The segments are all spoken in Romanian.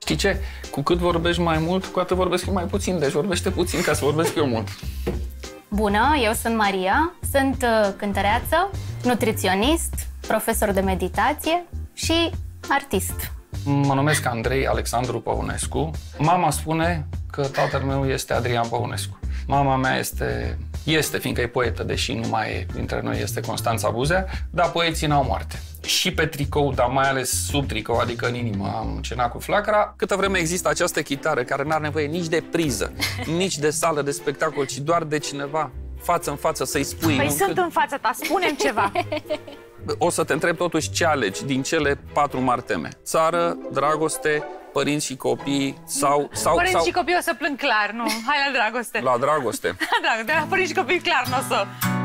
Știi ce? Cu cât vorbești mai mult, cu atât vorbesc eu mai puțin. Deci vorbește puțin ca să vorbesc eu mult. Bună, eu sunt Maria, sunt cântăreață, nutriționist, profesor de meditație și artist. Mă numesc Andrei Alexandru Păunescu. Mama spune că tatăl meu este Adrian Păunescu. Mama mea este, fiindcă e poetă, deși nu mai e dintre noi, este Constanța Buzea, dar poeții n-au moarte. Și pe tricou, dar mai ales sub tricou, adică în inimă, am cenat cu flacăra. Câtă vreme există această chitară care n-are nevoie nici de priză, nici de sală de spectacol, ci doar de cineva față în față să-i spui... Păi sunt în fața ta, spune-mi ceva. O să te întreb totuși ce alegi din cele 4 mari teme. Țară, dragoste, părinți și copii sau... Părinți și copii o să plâng clar, nu. Hai la dragoste. La dragoste. La dragoste, la părinți și copii clar nu o să...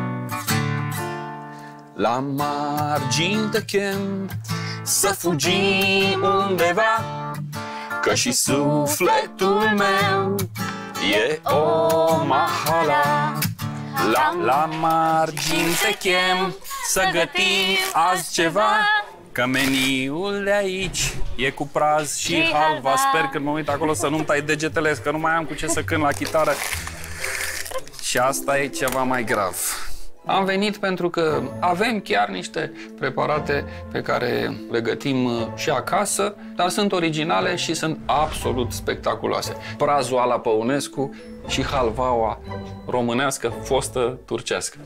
La margini te chem să fugim undeva, că și sufletul meu e o mahala. La margini te chem să gătim azi ceva, că meniul de aici e cu praz și halva. Sper când mă uit acolo să nu-mi tai degetele, că nu mai am cu ce să cânt la chitară. Și asta e ceva mai grav. Am venit pentru că avem chiar niște preparate pe care le gătim și acasă, dar sunt originale și sunt absolut spectaculoase. Prazul ala Păunescu și halvaua românească, fostă turcească.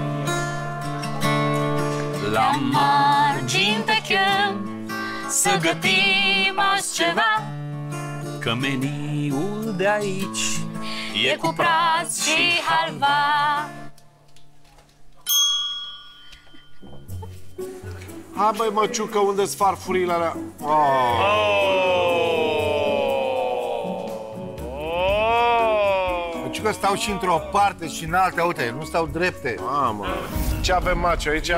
La margini te chem să gătim azi ceva, că meniul de aici e cu praz și halva. Hai băi, măciucă, unde-s farfurile alea? Măciucă, stau și într-o parte și în alta, uite, nu stau drepte. Mamă, ce avem, Maciu, aici?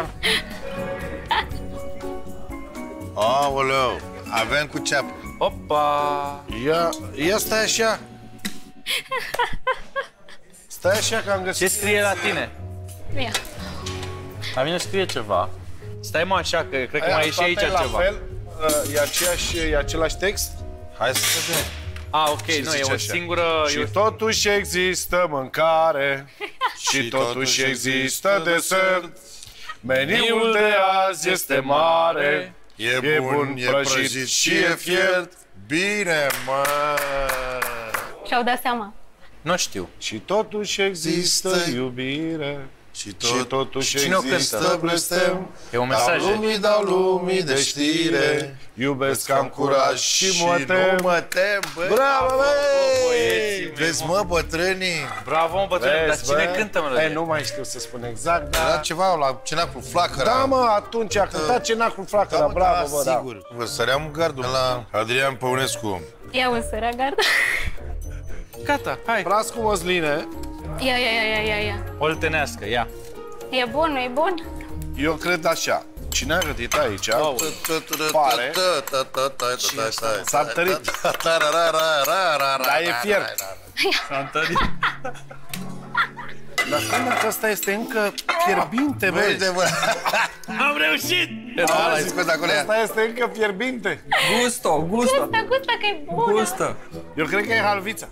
Aoleu, avem cu ceapă. Opa! Ia stai așa. Stai așa că am găsit. Ce scrie la tine? Ia. La mine scrie ceva. Stai mă așa, că cred că mai e și aici ceva. La fel? E același text? Hai să vedem. Ok, nu, e o singură... Și totuși există mâncare și totuși există desert. Meniul de azi este mare, e bun, e prăjit și e fiert. Bine, mă! Și-au dat seama. Nu știu. Și totuși există iubire. Și totuși cine o există blestem. E un mesaj. Dau lumii de știre. Iubesc, am curaj și mă tem. Nu mă tem, băi. Bravo, băi! Vezi, mă, bătrânii? Bravo, mă, bătrâni, dar cine cântă melodia? Nu mai știu să spun exact, dar... Era ceva la cenacul flacăra. Da, mă, atunci a cântat cenacul flacăra, bravo, bă, da. Sigur. Vă săream gardul la Adrian Păunescu. Ia un sărea gardă. Gata, hai. Pras cu măsline. Ia. Oltenească, ia. E bun, nu e bun? Eu cred așa. Cine a gătit aici? Pare. S-a întărit. Dar e fiert. S-a întărit. Dar spune că ăsta este încă fierbinte, băi. Am reușit! Asta este încă fierbinte. Gusto. Gustă că e bună. Gustă. Eu cred că e halvița.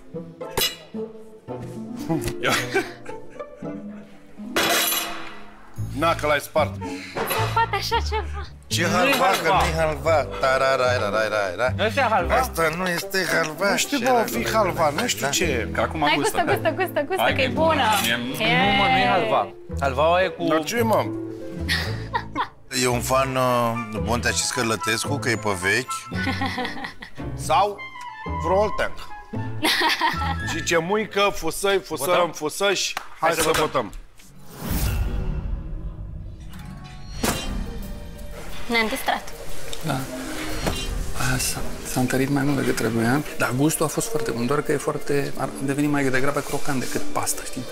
Na, că l-ai spart. Poate așa ceva. Ce halva, că nu-i halva. Nu este halva? Asta nu este halva. Nu știu, bă, o fi halva, nu știu ce e. Că acum Hai, gustă, gustă, că e bună. Nu, mă, nu e halva. Halva e cu... Dar ce, mă? E un fan Bontea și Scărlătescu, că e pe vechi. Sau Vroltean. Și ce muică, fusărăm, fusăși. Hai să votăm. Ne-am distrat. Da. S-a întărit mai mult decât trebuia, dar gustul a fost foarte bun, doar că a devenit mai degrabă crocant decât pasta, știi?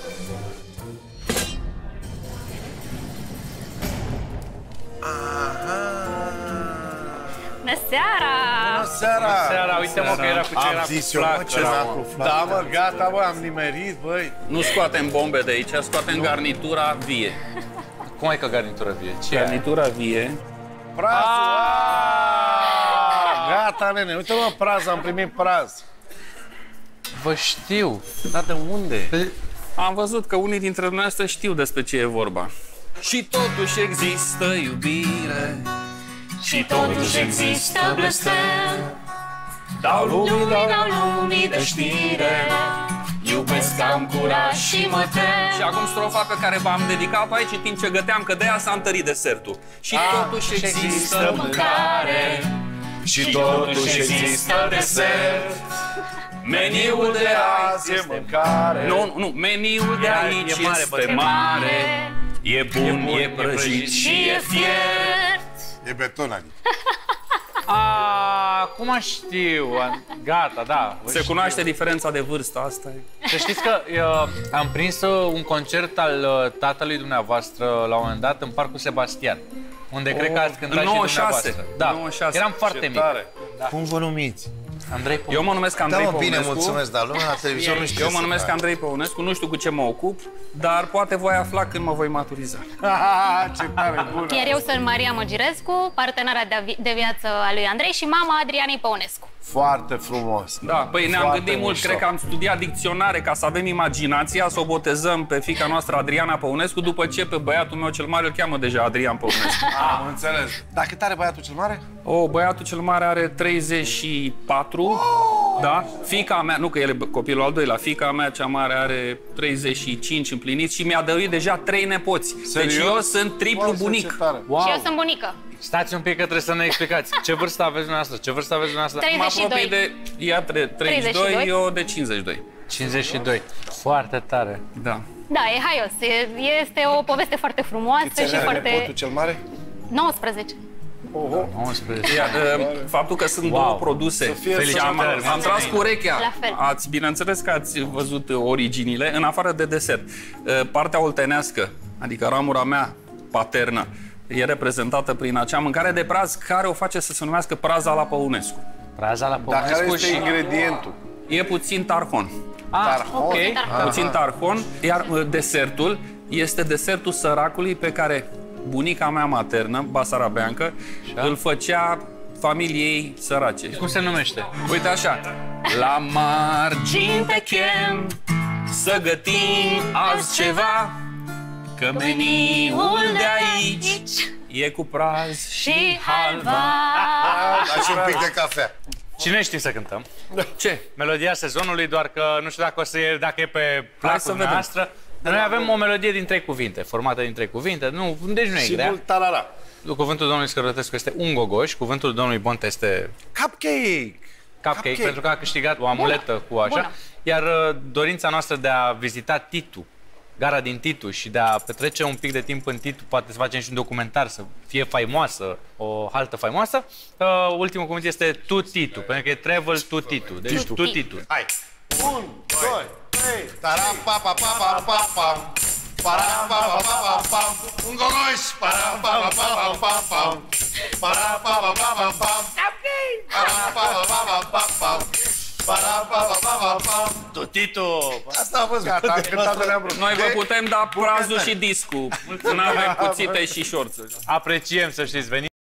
Bună seara! Seara! Seara, uite-mă că era cu cenacul flacăra. Da, mă, gata, bă, am nimerit, băi. Nu scoatem bombe de aici, scoatem garnitura vie. Cum ai că garnitura vie? Ce Garnitura vie. Prazul! Gata, nene, uite-mă praz, am primit praz. Vă știu. Dar de unde? Am văzut că unii dintre dumneavoastră știu despre ce e vorba. Și totuși există iubire, Și totuși există blestem. dau lumii, Dau lumii de știre. Iubesc, am curaj și mă tem. Și acum strofa pe care v-am dedicat-o aici în timp ce găteam, că de-aia s-a întărit desertul. Și totuși există mâncare, Și totuși există desert. meniul de azi E mâncare. Nu, meniul de aici E mare, este bătrân. mare. E bun, e prăjit și e fiert. E beton, adică. Acum știu. Gata, da. Se cunoaște diferența de vârstă, asta e. Să știți că am prins un concert al tatălui dumneavoastră la un moment dat în Parcul Sebastian, unde cred că ați cântat în și 96. dumneavoastră. Da, 96. eram foarte mic. Tare. Cum vă numiți? Andrei Eu mă numesc Da, Andrei mă, bine, Păunescu. mulțumesc, dar lumea la televizor nu știe. Eu mă să numesc facă. Andrei Păunescu, nu știu cu ce mă ocup, dar poate voi afla când mă voi maturiza. Ce tare bună. Iar eu sunt Maria Măgirescu, partenera de viață a lui Andrei și mama Adrianei Păunescu. Foarte frumos. Da, păi ne-am Foarte gândit mult, mișto. cred că am studiat dicționare ca să avem imaginația, să o botezăm pe fiica noastră Adriana Păunescu, după ce pe băiatul meu cel mare îl cheamă deja Adrian Păunescu. Am înțeles. Dar cât are băiatul cel mare? Băiatul cel mare are 34, da? Fiica mea, nu că el e copilul al doilea, fiica mea cea mare are 35 împliniți și mi-a dăruit deja 3 nepoți. Deci Serios? eu sunt triplu Wow, ce bunic. tare. Wow. Și eu sunt bunică. Stați un pic că trebuie să ne explicați. Ce vârstă aveți dumneavoastră? Ce vârstă aveți dumneavoastră? 32. Mă apropii de ea 32, 32. eu de 52. 52. Foarte tare. Da. Da, e haios. Este o poveste foarte frumoasă Câți și ani are foarte... nepotul cel mare? 19. 11. Iar, faptul că sunt două produse și am tras cu urechea. La fel. Bineînțeles că ați văzut originile, în afară de desert. Partea oltenească, adică ramura mea paternă, e reprezentată prin acea mâncare de praz care o face să se numească praza la Păunescu. Praza la Dar care Păunescu este ingredientul? E puțin tarhon. Ok. Puțin tarhon, iar desertul este desertul săracului pe care bunica mea maternă, basarabeancă, îl făcea familiei sărace. Cum se numește? Uite așa. La margini te chem să gătim azi ceva, că meniul de aici e cu praz Și halva. Dar și un pic de cafea. Cine știe să cântăm? Ce? Melodia sezonului, doar că nu știu dacă, dacă e pe să placul vedem. noastră. Noi avem o melodie din 3 cuvinte, formată din 3 cuvinte. Nu, deci nu e Și grea. mult tarara. Cuvântul domnului Scărătescu este un gogoș, cuvântul domnului Bonta este Cupcake! cupcake, pentru că a câștigat o amuletă cu așa. Bună. Iar dorința noastră de a vizita Titu, gara din Titu, și de a petrece un pic de timp în Titu, poate să facem și un documentar, să fie faimoasă, o haltă faimoasă. Ultimul cuvânt este Tu Titu, pentru că e travel to Titu. Deci Tu Titu. Hai. 1, 2, 3. Taram, pa, pa, pa, pa, pa, pa. Param, pa, pa, pa, pa, pa. Un gogoș. Param, pa, pa, pa, pa, pa, pa. Param, pa, pa, pa, pa, pa. Param, pa, pa, pa, pa, pa, pa. Param, pa, pa, pa, pa, pa. Tutitu! Asta a fost. Gata, am cântat de neam vrut. Noi vă putem da prazul și discul. Nu avem cuțite și șorțuri. Apreciem, să știți, veniți.